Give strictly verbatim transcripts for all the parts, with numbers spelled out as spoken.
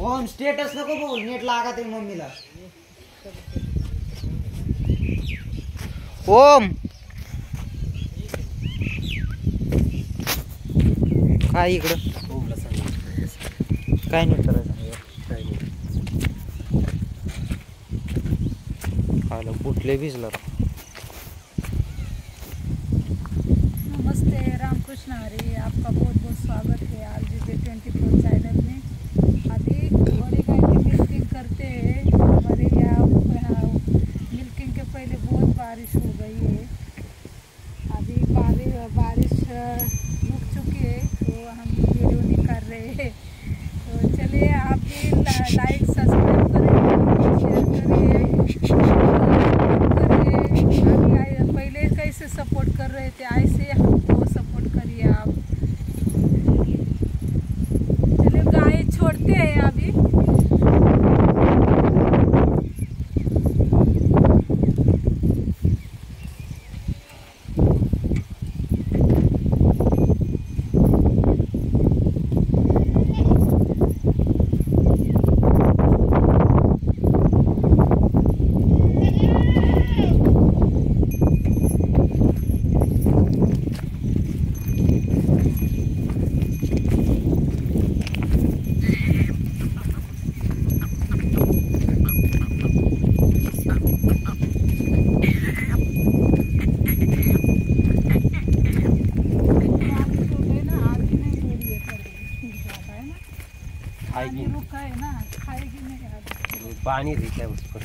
ओम status नको बोल, net लागत आहे मम्मीला. ओम काय इकडं ओमला सांग काय नाही करायचं काय नाही. खायला कुठले भिजला. नमस्ते, रामकृष्ण हरी, आपका बहुत बहुत स्वागत है R G J twenty four channel में. अभी बड़ी गाय की मिल्किंग करते हैं. हमारे यहाँ मिल्किंग के पहले बहुत बारिश हो गई है. अभी बारिश बारिश रुक चुकी है तो हम वीडियो नहीं कर रहे हैं. तो चलिए आप भी लाइक सब्सक्राइब करें, शेयर करिए. अभी पहले कैसे सपोर्ट कर रहे थे ऐसे हमको सपोर्ट करिए आप. चलिए गाय छोड़ते हैं अभी. खाएगी रुका है ना, खाएगी नहीं आज. पानी देता है उसको.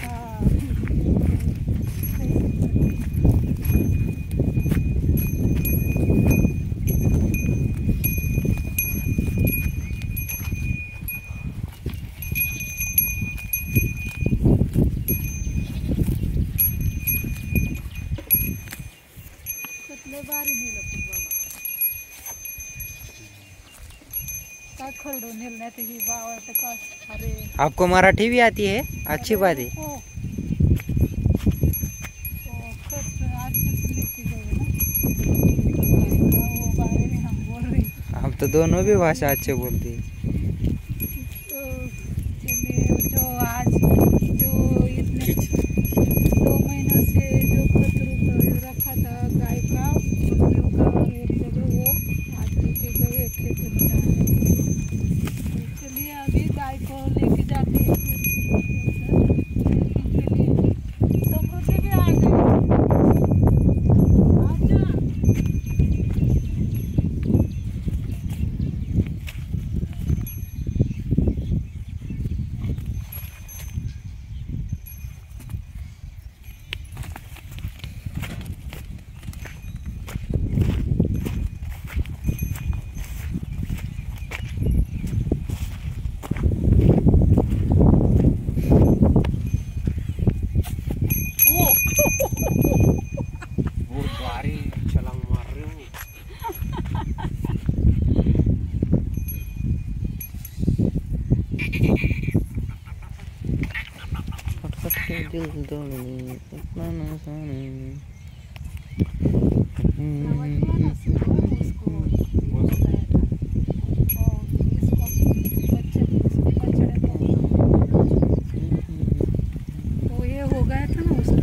कितने बार नहीं लगती बाबा का खरडो नेलने ही बाबा तो का. अरे आपको मराठी भी आती है, अच्छी बात है. ओ, ओ खत अच्छे से लेके गए ना. वो बारे में हम बोल रहे हैं. हम तो दोनों भी भाषा अच्छे बोलते हैं. तो चलिए जो आज जो इतने दो महीनों से जो खत रखा था गाय का उन्होंने का एक जगह वो आज लेके गए खेत में डालने के लिए. तो चलिए अभी गाय को लेके जाते हैं के लिए. समृद्धि भी आ गई. आजा. वो बारी छलांग मार रहे हो. तो ये हो गया था ना उसको.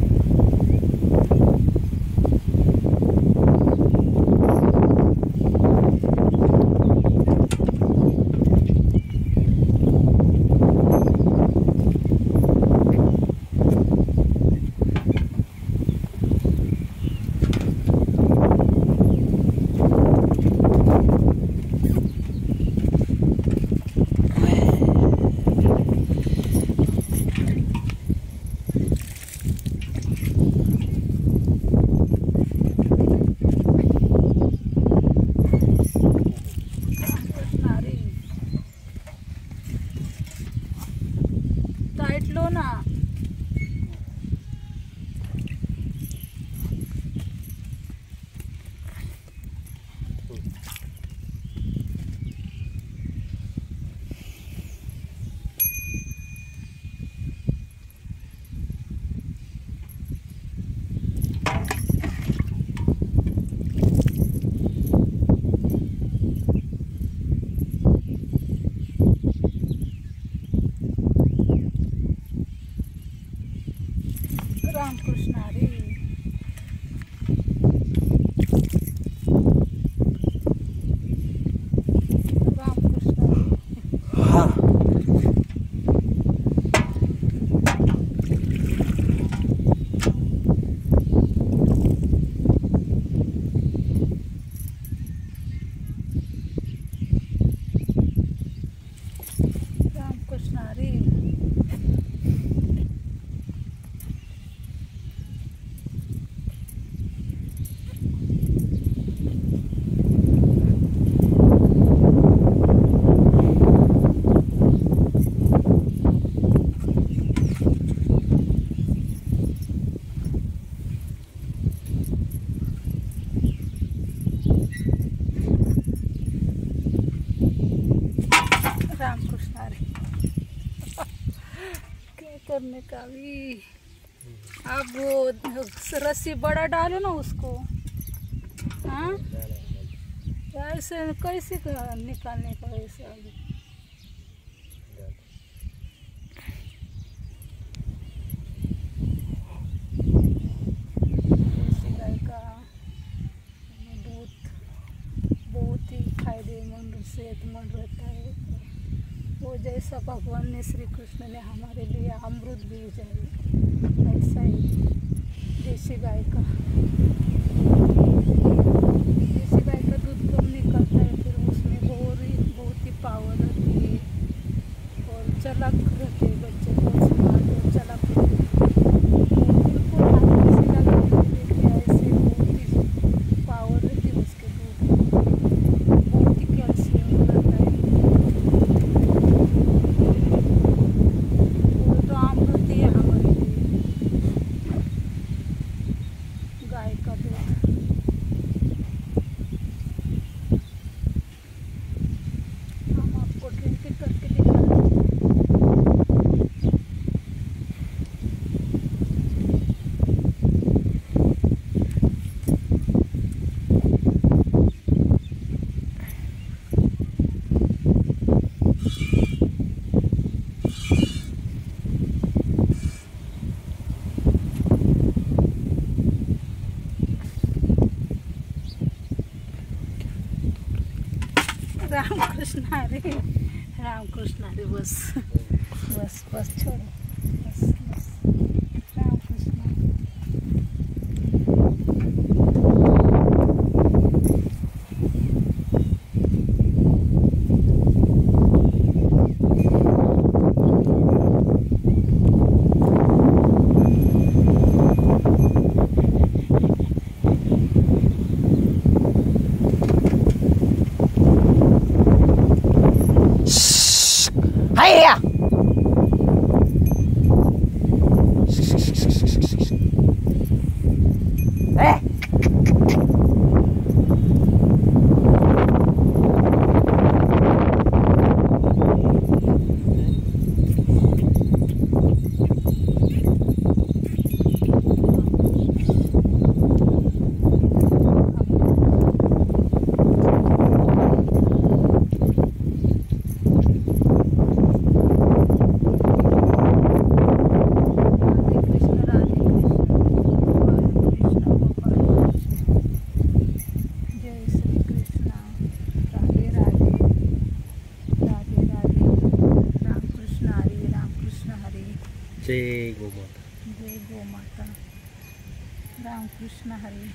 टाइट लो ना. रामकृष्ण हरी। रामकृष्ण हरी। हाँ रामकृष्ण हरी। रामकृष्ण हरी। क्या करने का भी। अब वो रस्सी बड़ा डालो ना उसको। हाँ ऐसे कैसे निकालने का ऐसे आगे। देसी गाय का दूध बहुत ही फायदेमंद सेहतमंद रहता है। वो जैसा भगवान ने श्री कृष्ण ने हमारे लिए अमृत भेजा है ऐसा ही देसी गाय का देसी गाय का दूध कम निकलता है। फिर उसमें बहुत ही बहुत ही पावर रहती है और चलाक रहते हैं बच्चे बहुत स्मार्ट और चलाक रहते हैं। बिल्कुल हाथ में से लगा के देखते ऐसे बहुत ही पावर रहती है उसके दूध में। बहुत ही कैल्शियम रहता है। वो तो अमृत ही है हमारे लिए गाय का दूध। हम आपको ड्रिंक करके दिखाते हैं। रामकृष्ण हरी। रामकृष्ण हरी। बस बस बस छोड़ो बस बस। रामकृष्ण हरी। हाय जय गो माता। जय गो माता। रामकृष्ण हरी।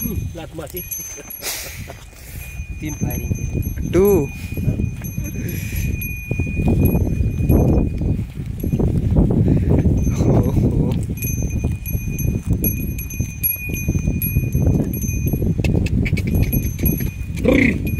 लात मारची तीन फायरिंग केली. टू हो हो Brrr.